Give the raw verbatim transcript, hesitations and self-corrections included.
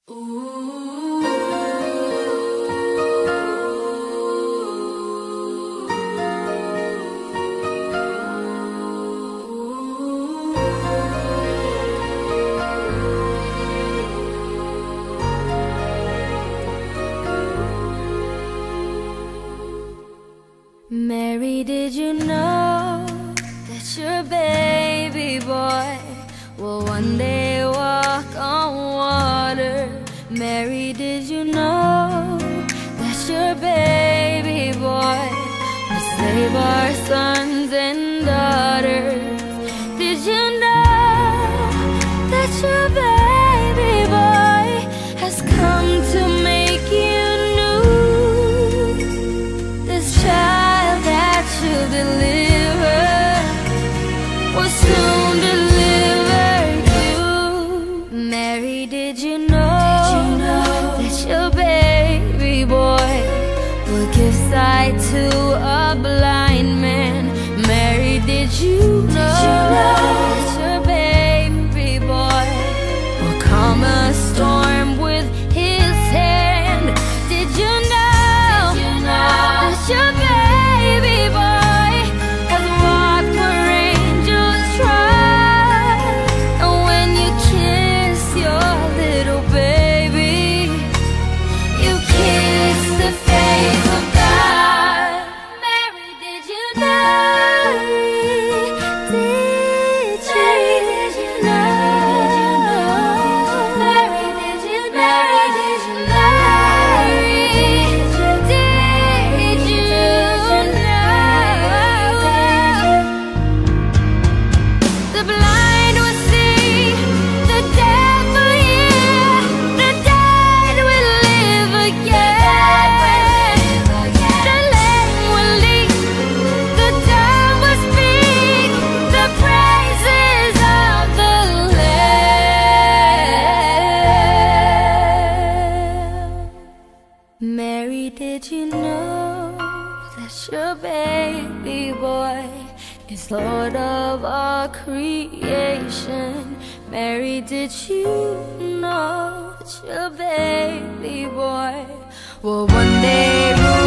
Mary, did you know that your baby boy will one day walk on water? Mary, did you know that your baby boy will save our sons and daughters? Did you know that your baby boy has come to make you new? This child that you deliver will soon deliver you. Mary, did you know, did you know that your baby boy will give sight to a blind man? Mary, did you know, did you know that your baby boy will calm a storm with his hand? Did you know, did you know that your baby boy has walked where angels trod? And when you kiss your little baby, you kiss the face of God. Mary, did you know? Did you, did you know? Mary, did you know? Did you know? Did you know? The blind will see, the deaf will hear, the dead will live again. The lame will leap, the dumb will speak, the praises of the Lamb. Mary, did you know that your baby boy is Lord of all creation? Mary, did you know that your baby boy will one day rule